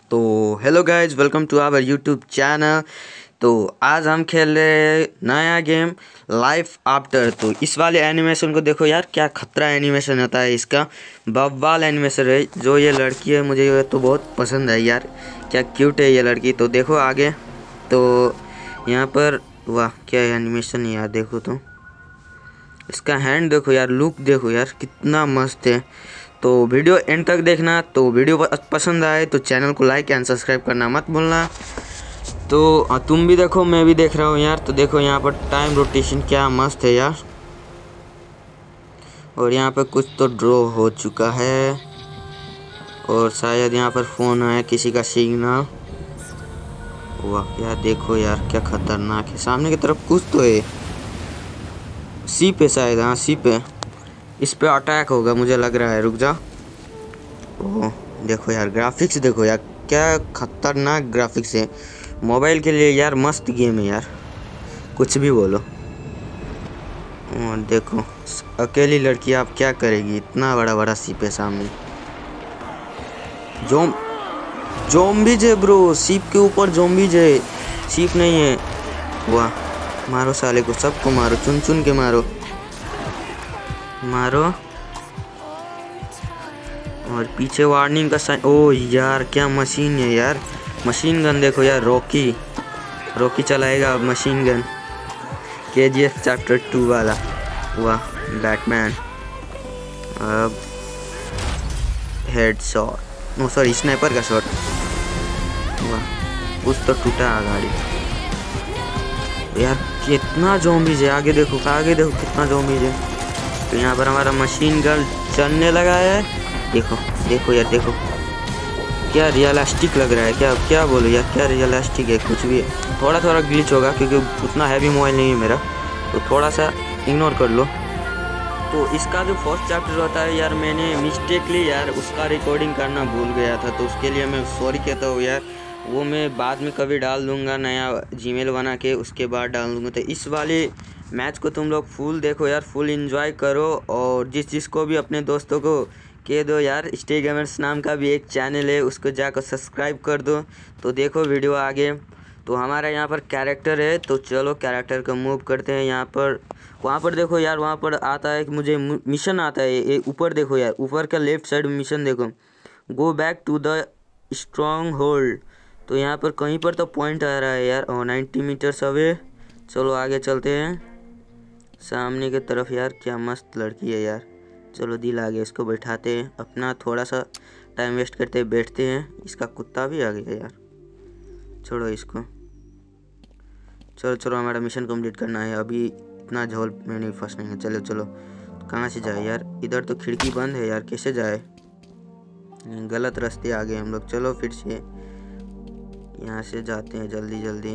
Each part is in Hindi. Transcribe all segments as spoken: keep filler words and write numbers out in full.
तो hello guys, welcome to our YouTube channel. तो आज हम खेल रहे नया गेम लाइफ आफ्टर। तो इस वाले एनिमेशन को देखो यार, क्या खतरा एनिमेशन होता है इसका। बवाल एनिमेशन है। जो ये लड़की है मुझे ये तो बहुत पसंद है यार, क्या क्यूट है ये लड़की। तो देखो आगे, तो यहाँ पर वाह क्या एनिमेशन है यार। देखो तो इसका हैंड देखो यार, लुक देखो यार कितना मस्त है। तो वीडियो एंड तक देखना। तो वीडियो पसंद आए तो चैनल को लाइक एंड सब्सक्राइब करना मत भूलना। तो तुम भी देखो, मैं भी देख रहा हूँ यार। तो देखो यहाँ पर टाइम रोटेशन क्या मस्त है यार। और यहाँ पर कुछ तो ड्रॉ हो चुका है, और शायद यहाँ पर फ़ोन है किसी का सिग्नल। वाह यार देखो यार क्या खतरनाक है। सामने की तरफ कुछ तो है, सीप है शायद। हाँ सीप है, इस पे अटैक होगा मुझे लग रहा है। रुक जा। ओह देखो यार ग्राफिक्स देखो यार, क्या खतरनाक ग्राफिक्स है। मोबाइल के लिए यार मस्त गेम है यार, कुछ भी बोलो। और देखो अकेली लड़की आप क्या करेगी, इतना बड़ा बड़ा सीप है सामने। जोम जोम्बीज है ब्रो, सीप के ऊपर जोम्बीज है, सीप नहीं है। वाह मारो साले को, सबको मारो, चुन चुन के मारो मारो। और पीछे वार्निंग का साइन। ओ यार क्या मशीन है यार, मशीन गन देखो यार। रॉकी रॉकी चलाएगा अब मशीन गन, के जी एफ चैप्टर टू वाला। वाह बैटमैन। अब head shot, no sorry sniper का शॉट। वाह कुछ तो टूटा गाड़ी यार। कितना ज़ॉम्बीज है, आगे देखो आगे देखो कितना ज़ॉम्बीज है। तो यहाँ पर हमारा मशीन गन चलने लगा है। देखो देखो यार देखो, क्या रियलिस्टिक लग रहा है। क्या क्या बोलो यार, क्या रियलिस्टिक है। कुछ भी थोड़ा थोड़ा ग्लिच होगा क्योंकि उतना हैवी मोबाइल नहीं है मेरा, तो थोड़ा सा इग्नोर कर लो। तो इसका जो फर्स्ट चैप्टर होता है यार, मैंने मिस्टेकली यार उसका रिकॉर्डिंग करना भूल गया था, तो उसके लिए मैं सॉरी कहता हूँ यार। वो मैं बाद में कभी डाल दूँगा, नया जीमेल बना के उसके बाद डाल दूँगा। तो इस वाले मैच को तुम लोग फुल देखो यार, फुल एंजॉय करो। और जिस जिसको भी अपने दोस्तों को कह दो यार, स्टे गेमर्स नाम का भी एक चैनल है, उसको जाकर सब्सक्राइब कर दो। तो देखो वीडियो आगे। तो हमारा यहाँ पर कैरेक्टर है, तो चलो कैरेक्टर को मूव करते हैं। यहाँ पर वहाँ पर देखो यार, वहाँ पर आता है कि मुझे मिशन आता है। ये ऊपर देखो यार, ऊपर का लेफ्ट साइड मिशन देखो, go back to the stronghold. तो यहाँ पर कहीं पर तो पॉइंट आ रहा है यार, और नाइन्टी मीटर्स अवे। चलो आगे चलते हैं सामने की तरफ। यार क्या मस्त लड़की है यार। चलो दिल आ गया, इसको बैठाते हैं, अपना थोड़ा सा टाइम वेस्ट करते बैठते हैं। इसका कुत्ता भी आ गया यार, छोड़ो इसको। चलो चलो हमारा मिशन कंप्लीट करना है, अभी इतना झोल में नहीं फंसने है। चलो चलो कहाँ से जाए यार, इधर तो खिड़की बंद है यार, कैसे जाए। गलत रास्ते आ गए हम लोग। चलो फिर से यहाँ से जाते हैं जल्दी जल्दी।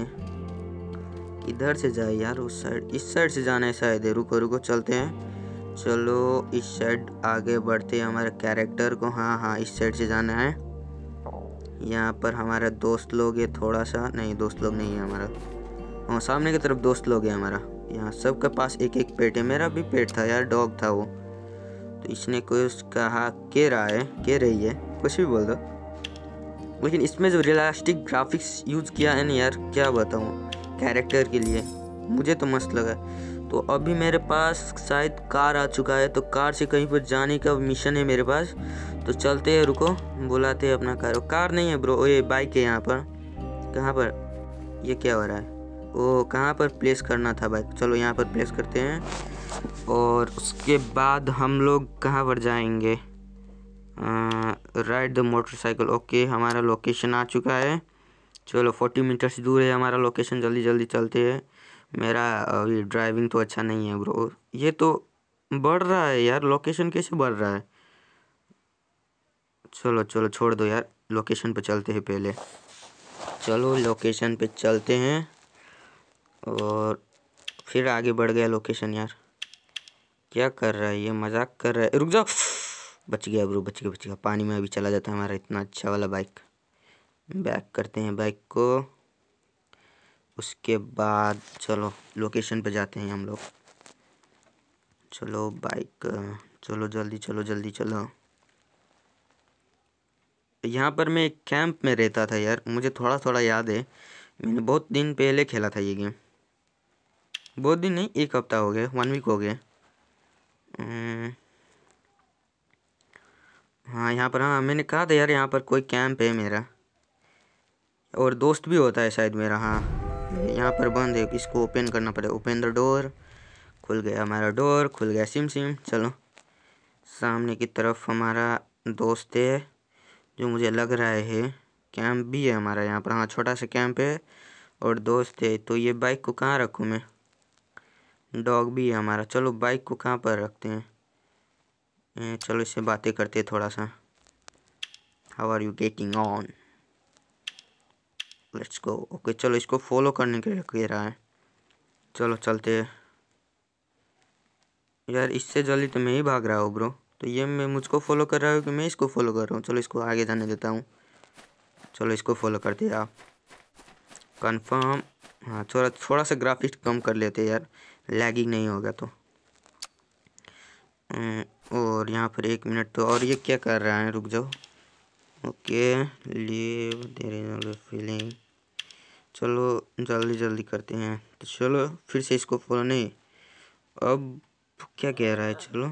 इधर से जाए यार, उस साइड, इस साइड से जाना है शायद। रुको रुको चलते हैं। चलो इस साइड आगे बढ़ते हैं हमारे कैरेक्टर को। हाँ हाँ इस साइड से जाना है। यहाँ पर हमारा दोस्त लोग है थोड़ा सा, नहीं दोस्त लोग नहीं है हमारा। हाँ सामने की तरफ दोस्त लोग हैं हमारा। यहाँ सबके पास एक एक पेट है, मेरा भी पेट था यार, डॉग था वो। तो इसने कुछ कहा, के रहा है के रही है, कुछ भी बोल दो। लेकिन इसमें जो रियलिस्टिक ग्राफिक्स यूज़ किया है ना यार, क्या बताऊँ कैरेक्टर के लिए, मुझे तो मस्त लगा। तो अभी मेरे पास शायद कार आ चुका है, तो कार से कहीं पर जाने का मिशन है मेरे पास। तो चलते हैं, रुको बुलाते हैं अपना कार। कार नहीं है ब्रो, ये बाइक है यहाँ पर। कहाँ पर, ये क्या हो रहा है। ओ कहाँ पर प्लेस करना था बाइक, चलो यहाँ पर प्लेस करते हैं। और उसके बाद हम लोग कहाँ पर जाएंगे, राइड द मोटरसाइकिल। ओके हमारा लोकेशन आ चुका है। चलो फोर्टी मीटर्स दूर है हमारा लोकेशन, जल्दी जल्दी चलते हैं। मेरा अभी ड्राइविंग तो अच्छा नहीं है ब्रो। ये तो बढ़ रहा है यार, लोकेशन कैसे बढ़ रहा है। चलो चलो छोड़ दो यार, लोकेशन पे चलते हैं पहले। चलो लोकेशन पे चलते हैं, और फिर आगे बढ़ गया लोकेशन। यार क्या कर रहा है ये, मजाक कर रहा है। रुक जाओ, बच गया ब्रो, बच गया बच गया। पानी में अभी चला जाता है हमारा इतना अच्छा वाला बाइक। बैक करते हैं बाइक को। उसके बाद चलो लोकेशन पे जाते हैं हम लोग। चलो बाइक, चलो जल्दी चलो जल्दी चलो। यहाँ पर मैं एक कैंप में रहता था यार, मुझे थोड़ा थोड़ा याद है। मैंने बहुत दिन पहले खेला था ये गेम, बहुत दिन नहीं, एक हफ्ता हो गया, वन वीक हो गया। अम्म, हाँ यहाँ पर, हाँ मैंने कहा था यार यहाँ पर कोई कैंप है मेरा, और दोस्त भी होता है शायद मेरा। हाँ यहाँ पर बंद है, इसको ओपन करना पड़ेगा। Open the door. खुल गया हमारा डोर, खुल गया सिम सिम। चलो सामने की तरफ हमारा दोस्त है, जो मुझे लग रहा है कैंप भी है हमारा यहाँ पर। हाँ छोटा सा कैंप है और दोस्त है। तो ये बाइक को कहाँ रखूँ मैं? डॉग भी है हमारा। चलो बाइक को कहाँ पर रखते हैं? ए, चलो इससे बातें करते हैं थोड़ा सा। How are you getting on? Let's go. Okay चलो इसको फॉलो करने के लिए कह रहा है, चलो चलते हैं। यार इससे जल्दी तो मैं ही भाग रहा हूँ ब्रो, तो ये मैं मुझको फॉलो कर रहा हूँ कि मैं इसको फॉलो कर रहा हूँ? चलो इसको आगे जाने देता हूँ। चलो इसको फॉलो करते हैं आप। कंफर्म। हाँ थोड़ा थोड़ा सा ग्राफिक्स कम कर लेते यार, लैगिंग नहीं होगा तो। अं, और यहाँ पर एक मिनट तो, और ये क्या कर रहा है? रुक जाओ। Okay leave there is feeling. चलो जल्दी जल्दी करते हैं। तो चलो फिर से इसको फॉलो नहीं, अब क्या कह रहा है? चलो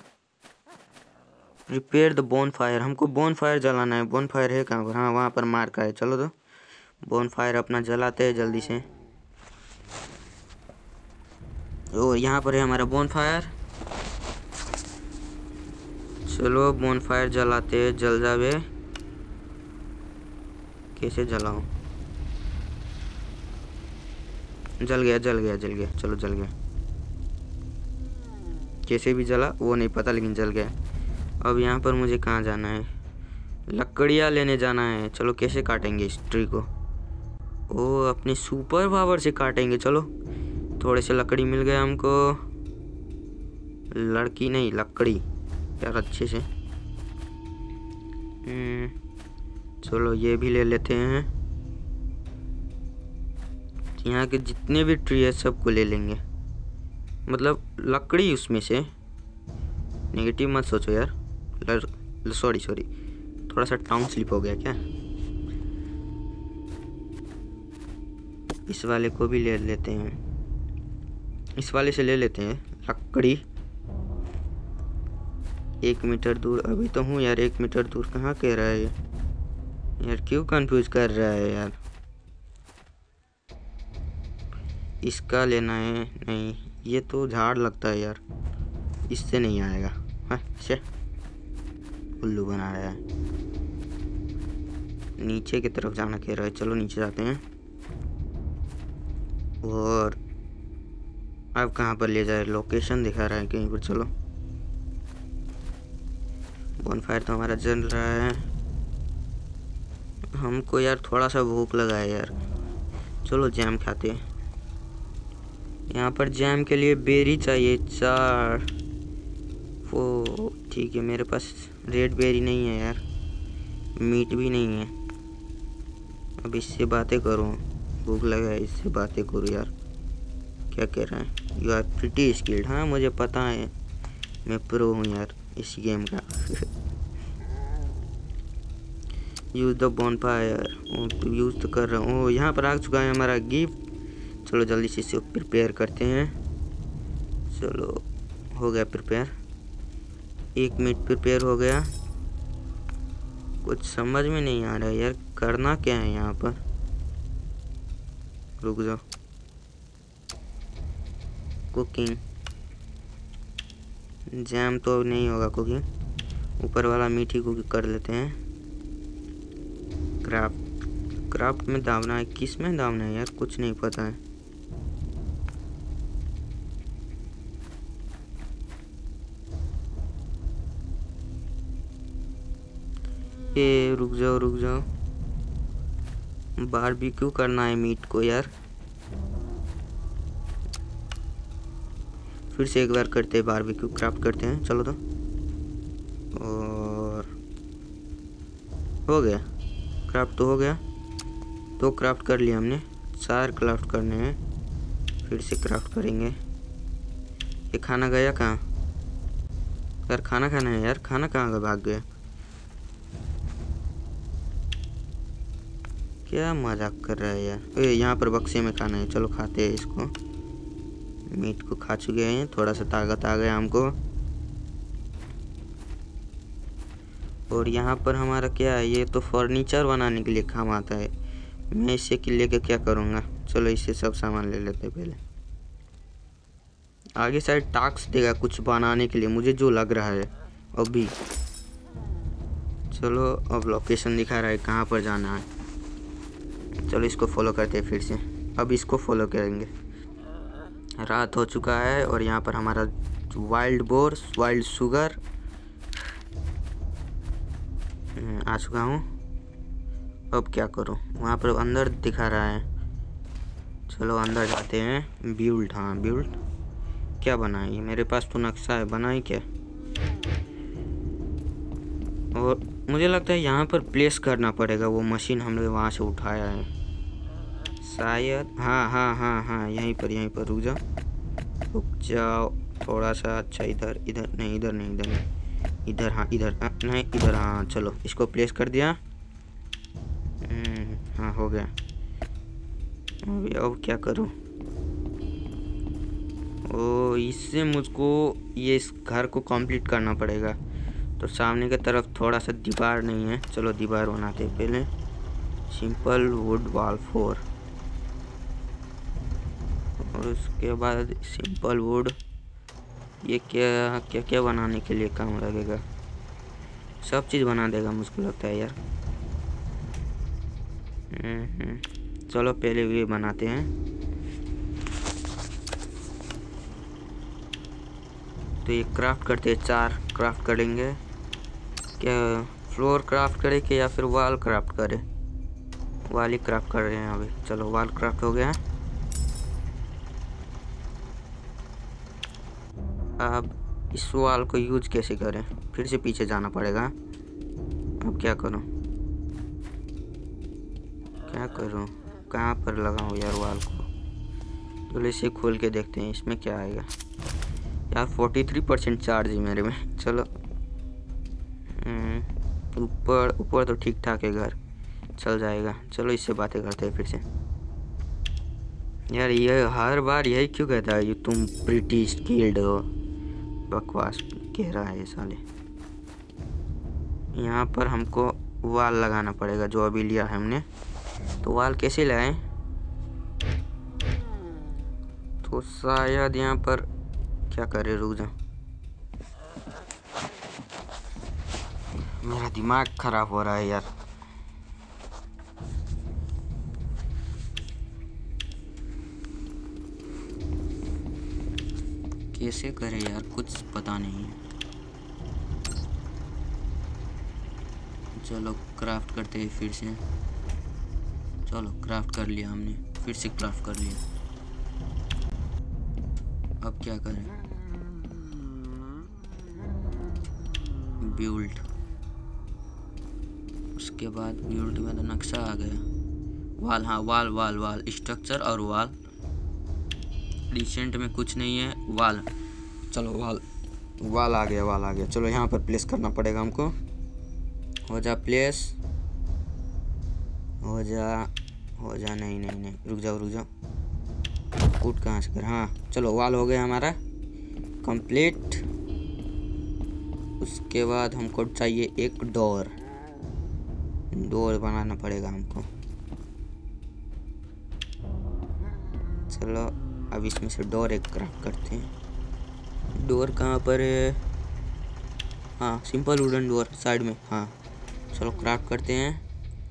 रिपेयर द बोन फायर, हमको बोन फायर जलाना है। बोन फायर है कहाँ पर? हाँ वहाँ पर मार का है। चलो तो बोन फायर अपना जलाते हैं जल्दी से। और यहाँ पर है हमारा बोन फायर। चलो बोन फायर जलाते हैं, जल जावे। कैसे जलाऊं? जल गया जल गया जल गया। चलो जल गया, कैसे भी जला वो नहीं पता, लेकिन जल गया। अब यहाँ पर मुझे कहाँ जाना है? लकड़ियाँ लेने जाना है। चलो कैसे काटेंगे इस ट्री को? ओ अपनी सुपर पावर से काटेंगे। चलो थोड़े से लकड़ी मिल गए हमको, लड़की नहीं लकड़ी यार, अच्छे से। चलो ये भी ले लेते हैं। यहाँ के जितने भी ट्री है सबको ले लेंगे, मतलब लकड़ी उसमें से। नेगेटिव मत सोचो यार, सॉरी सॉरी थोड़ा सा टाउन स्लिप हो गया क्या। इस वाले को भी ले लेते हैं, इस वाले से ले लेते हैं लकड़ी। एक मीटर दूर अभी तो हूँ यार, एक मीटर दूर कहाँ कह रहा है यार? क्यों कंफ्यूज कर रहा है यार? इसका लेना है? नहीं ये तो झाड़ लगता है यार, इससे नहीं आएगा। हाँ से उल्लू बना रहा है। नीचे की तरफ जाना कह रहा है, चलो नीचे जाते हैं। और अब कहाँ पर ले जाए? लोकेशन दिखा रहा है कहीं पर। चलो बोनफायर तो हमारा जल रहा है। हमको यार थोड़ा सा भूख लगा है यार, चलो जैम खाते हैं। यहाँ पर जैम के लिए बेरी चाहिए चार। वो ठीक है, मेरे पास रेड बेरी नहीं है यार, मीट भी नहीं है। अब इससे बातें करूँ, भूख लगा है, इससे बातें करूँ यार। क्या कह रहा है? You are pretty skilled. हाँ मुझे पता है, मैं प्रो हूँ यार इस गेम का। यूज़ द बोनफायर, यूज़ तो कर रहा हूँ। यहाँ पर आ चुका है हमारा गिफ्ट। चलो जल्दी से इसे प्रिपेयर करते हैं। चलो हो गया प्रिपेयर, एक मिनट प्रिपेयर हो गया। कुछ समझ में नहीं आ रहा है यार, करना क्या है यहाँ पर? रुक जाओ। कुकिंग, जैम तो नहीं होगा कुकिंग, ऊपर वाला मीठी कुकिंग कर लेते हैं। क्राफ्ट, क्राफ्ट में दावना है, किस में दावना है यार? कुछ नहीं पता है। ये रुक जाओ रुक जाओ, बारबेक्यू करना है मीट को यार। फिर से एक बार करते हैं बारबेक्यू, क्राफ्ट करते हैं। चलो तो, और हो गया क्राफ्ट तो हो गया। तो क्राफ्ट कर लिया हमने, चार क्राफ्ट करने हैं, फिर से क्राफ्ट करेंगे। ये खाना गया कहाँ यार? खाना खाना है यार, खाना कहाँ का भाग गया? क्या मजाक कर रहा है यार। ए, यहाँ पर बक्से में खाना है, चलो खाते हैं इसको। मीट को खा चुके हैं, थोड़ा सा ताकत आ गया हमको। और यहाँ पर हमारा क्या है, ये तो फर्नीचर बनाने के लिए काम आता है। मैं इसे के लेके क्या करूँगा, चलो इससे सब सामान ले लेते हैं पहले। आगे साइड टास्क देगा कुछ बनाने के लिए, मुझे जो लग रहा है अभी। चलो अब लोकेशन दिखा रहा है कहाँ पर जाना है। चलो इसको फॉलो करते हैं फिर से, अब इसको फॉलो करेंगे। रात हो चुका है और यहाँ पर हमारा वाइल्ड बोर वाइल्ड शुगर आ चुका हूँ। अब क्या करूँ, वहाँ पर अंदर दिखा रहा है। चलो अंदर जाते हैं। बिल्ड, हाँ बिल्ड क्या बना है, मेरे पास तो नक्शा है, बना ही क्या। और मुझे लगता है यहाँ पर प्लेस करना पड़ेगा वो मशीन हमने वहाँ से उठाया है शायद। हाँ हाँ हाँ हाँ यहीं पर, यहीं पर रुक जाओ, रुक जाओ थोड़ा सा। अच्छा इधर, इधर नहीं, इधर नहीं, इधर नहीं, इधर, हाँ इधर नहीं, इधर, हाँ चलो इसको प्लेस कर दिया। हाँ हो गया। अभी अब क्या करूँ, ओ इससे मुझको ये इस घर को कंप्लीट करना पड़ेगा। तो सामने की तरफ थोड़ा सा दीवार नहीं है, चलो दीवार बनाते हैं पहले। सिंपल वुड वॉल फोर, और उसके बाद सिंपल वुड। ये क्या क्या क्या बनाने के लिए काम लगेगा, सब चीज़ बना देगा मुझको लगता है यार। चलो पहले ये बनाते हैं। तो ये क्राफ्ट करते हैं, चार क्राफ्ट करेंगे। क्या फ्लोर क्राफ्ट करें कि या फिर वॉल क्राफ्ट करें, वॉल ही क्राफ्ट कर रहे हैं अभी। चलो वॉल क्राफ्ट हो गया। अब इस वॉल को यूज कैसे करें, फिर से पीछे जाना पड़ेगा। अब क्या करूं, क्या करूं, कहाँ पर लगाऊं यार वॉल को। चलो इसे खोल के देखते हैं इसमें क्या आएगा। यार तैंतालीस परसेंट चार्ज है मेरे में। चलो ऊपर ऊपर तो ठीक ठाक है घर, चल जाएगा। चलो इससे बातें करते हैं फिर से। यार ये हर बार यही क्यों कहता है, ये तुम प्रीटी स्किल्ड हो, बकवास कह रहा है ये साले। यहाँ पर हमको वाल लगाना पड़ेगा जो अभी लिया है हमने। तो वाल कैसे लाएं, तो शायद यहाँ पर क्या करे, रुक जा, मेरा दिमाग खराब हो रहा है यार। कैसे करे यार, कुछ पता नहीं है। चलो क्राफ्ट करते हैं फिर से। चलो क्राफ्ट कर लिया हमने, फिर से क्राफ्ट कर लिया। अब क्या करें, बिल्ड, उसके बाद बिल्ड में तो नक्शा आ गया। वाल, हाँ वाल वाल वाल स्ट्रक्चर और वाल। रिसेंट में कुछ नहीं है, वाल। चलो वाल वाल आ गया, वाल आ गया। चलो यहाँ पर प्लेस करना पड़ेगा हमको। हो जा प्लेस, हो जा हो जा नहीं नहीं नहीं, रुक जाओ रुक जाओ, कूट कहाँ से कर। हाँ चलो वाल हो गया हमारा कंप्लीट। उसके बाद हमको चाहिए एक डोर, डोर बनाना पड़ेगा हमको। चलो अब इसमें से डोर एक क्राफ्ट करते हैं। डोर कहाँ पर है, हाँ सिंपल वुडन डोर साइड में, हाँ चलो क्राफ्ट करते हैं।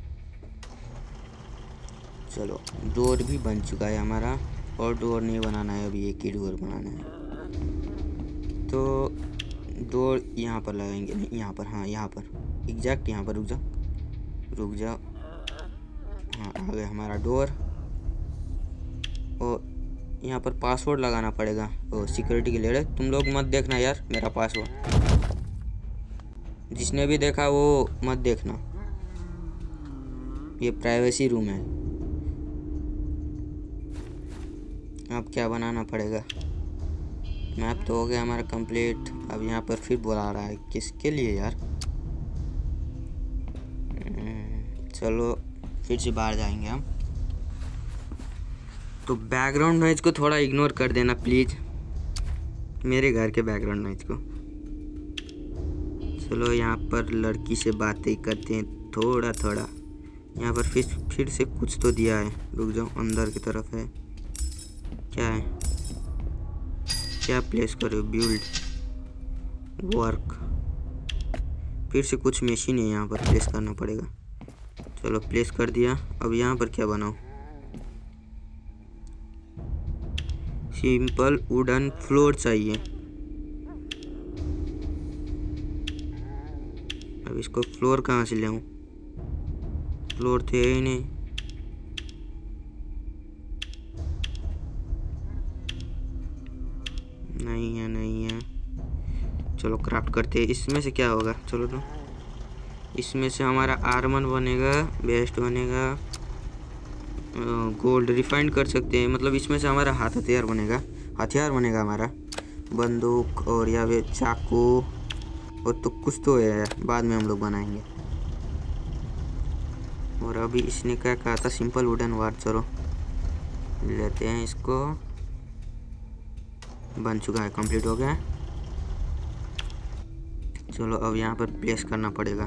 चलो डोर भी बन चुका है हमारा, और डोर नहीं बनाना है अभी, एक ही डोर बनाना है। तो डोर यहाँ पर लगाएंगे, नहीं यहाँ पर, हाँ यहाँ पर एग्जैक्ट यहाँ पर, रुक जाओ रुक जाओ, हाँ आ गया हमारा डोर। और यहाँ पर पासवर्ड लगाना पड़ेगा, ओ सिक्योरिटी के लिए। तुम लोग मत देखना यार मेरा पासवर्ड, जिसने भी देखा वो मत देखना, ये प्राइवेसी रूम है। अब क्या बनाना पड़ेगा, मैप तो हो गया हमारा कंप्लीट। अब यहाँ पर फिर बुला रहा है, किसके लिए यार। चलो फिर से बाहर जाएंगे हम। तो बैकग्राउंड नॉइज को थोड़ा इग्नोर कर देना प्लीज़, मेरे घर के बैकग्राउंड नॉइज को। चलो यहाँ पर लड़की से बातें करते हैं थोड़ा थोड़ा। यहाँ पर फिर फिर से कुछ तो दिया है, रुक जाओ, अंदर की तरफ है। क्या है, क्या प्लेस करो, बिल्ड वर्क, फिर से कुछ मशीन है यहाँ पर प्लेस करना पड़ेगा। चलो प्लेस कर दिया। अब यहाँ पर क्या बनाओ, सिंपल वुडन फ्लोर चाहिए। अब इसको फ्लोर कहाँ से ले आऊँ, फ्लोर थे ही नहीं। नहीं है नहीं है, चलो क्राफ्ट करते हैं। इसमें से क्या होगा, चलो तो इसमें से हमारा आर्मर बनेगा, बेस्ट बनेगा, गोल्ड रिफाइंड कर सकते हैं। मतलब इसमें से हमारा हाथ हथियार बनेगा, हथियार बनेगा हमारा, बंदूक और या फिर चाकू और तो कुछ तो है, बाद में हम लोग बनाएंगे। और अभी इसने क्या कहा था, सिंपल वुडन वार, चलो लेते हैं इसको। बन चुका है, कंप्लीट हो गया। चलो अब यहाँ पर प्लेस करना पड़ेगा।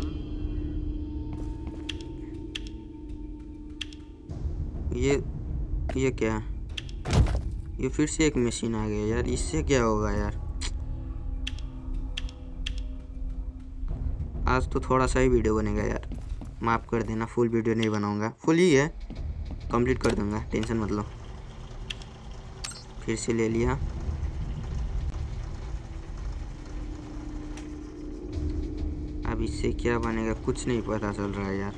ये ये क्या है, ये फिर से एक मशीन आ गया यार, इससे क्या होगा यार। आज तो थोड़ा सा ही वीडियो बनेगा यार, माफ़ कर देना, फुल वीडियो नहीं बनाऊंगा, फुल ही है, कंप्लीट कर दूंगा, टेंशन मत लो। फिर से ले लिया। अब इससे क्या बनेगा कुछ नहीं पता चल रहा है यार।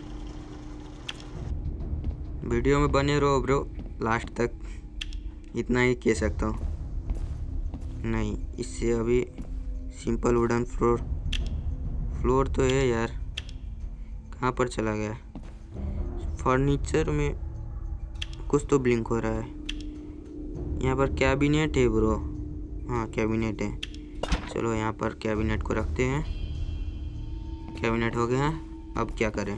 वीडियो में बने रहो ब्रो लास्ट तक, इतना ही कह सकता हूँ। नहीं, इससे अभी सिंपल वुडन फ्लोर, फ्लोर तो है यार, कहाँ पर चला गया। फर्नीचर में कुछ तो ब्लिंक हो रहा है। यहाँ पर कैबिनेट है ब्रो, हाँ कैबिनेट है। चलो यहाँ पर कैबिनेट को रखते हैं। कैबिनेट हो गया, अब क्या करें।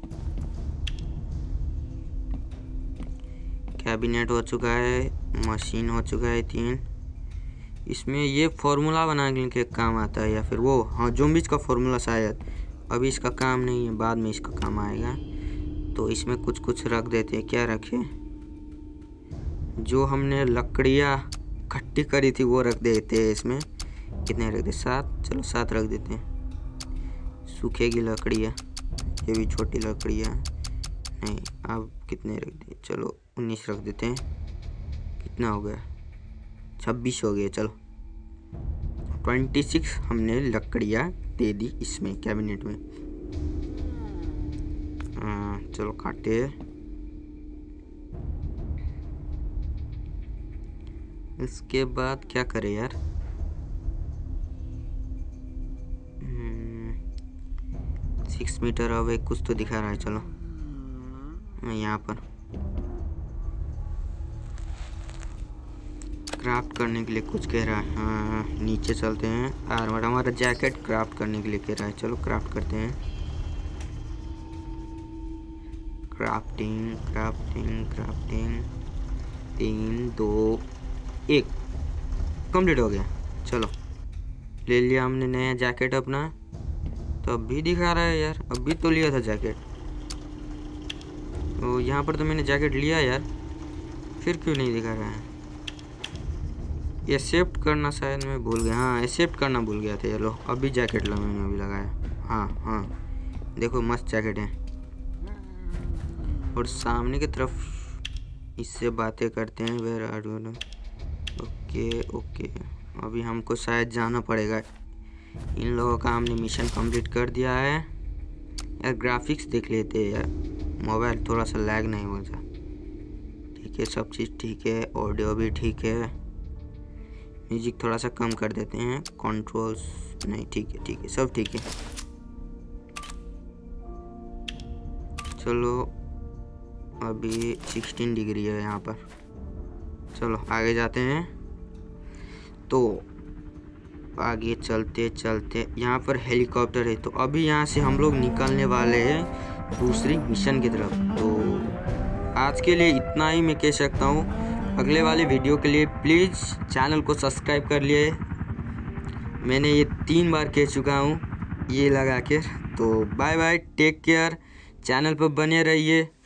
कैबिनेट हो चुका है, मशीन हो चुका है तीन। इसमें ये फार्मूला बनाने के काम आता है, या फिर वो हाँ ज़ॉम्बीज का फार्मूला शायद। अभी इसका काम नहीं है, बाद में इसका काम आएगा। तो इसमें कुछ कुछ रख देते हैं। क्या रखें, जो हमने लकड़ियाँ इकट्ठी करी थी वो रख देते हैं इसमें। कितने रख दे, सात, चलो सात रख देते हैं। सूखेगी लकड़ियाँ, ये भी छोटी लकड़ियाँ नहीं। अब कितने रख दिए, चलो उन्नीस रख देते हैं। कितना हो गया, छब्बीस हो गया। चलो ट्वेंटी सिक्स हमने लकड़ियाँ दे दी इसमें कैबिनेट में। आ, चलो काटे। इसके बाद क्या करें यार, सिक्स मीटर अब एक कुछ तो दिखा रहा है। चलो यहाँ पर क्राफ्ट करने के लिए कुछ कह रहा है। हाँ नीचे चलते हैं, आर्मर हमारा जैकेट क्राफ्ट करने के लिए कह रहा है। चलो क्राफ्ट करते हैं। क्राफ्टिंग क्राफ्टिंग क्राफ्टिंग, तीन दो एक, कंप्लीट हो गया। चलो ले लिया हमने नया जैकेट अपना। तो अब भी दिखा रहा है यार, अभी तो लिया था जैकेट। तो यहाँ पर तो मैंने जैकेट लिया यार, फिर क्यों नहीं दिखा रहा है। एक्सेप्ट करना शायद मैं भूल गया, हाँ एक्सेप्ट करना भूल गया था। चलो अभी जैकेट ला, मैंने अभी लगाया। हाँ हाँ देखो मस्त जैकेट है। और सामने की तरफ इससे बातें करते हैं। Where are you, okay okay. अभी हमको शायद जाना पड़ेगा। इन लोगों का हमने मिशन कंप्लीट कर दिया है यार। ग्राफिक्स देख लेते हैं यार, मोबाइल थोड़ा सा लैग नहीं होता। ठीक है, सब चीज़ ठीक है, ऑडियो भी ठीक है। म्यूजिक थोड़ा सा कम कर देते हैं, कंट्रोल्स नहीं, ठीक है ठीक है, सब ठीक है। चलो अभी सिक्सटीन डिग्री है यहाँ पर। चलो आगे जाते हैं। तो आगे चलते चलते यहाँ पर हेलीकॉप्टर है। तो अभी यहाँ से हम लोग निकलने वाले हैं। दूसरी मिशन की तरफ। तो आज के लिए इतना ही मैं कह सकता हूँ। अगले वाले वीडियो के लिए प्लीज़ चैनल को सब्सक्राइब कर लिए। मैंने ये तीन बार कह चुका हूँ ये लगा कर। तो bye bye, take care, channel पर बने रहिए।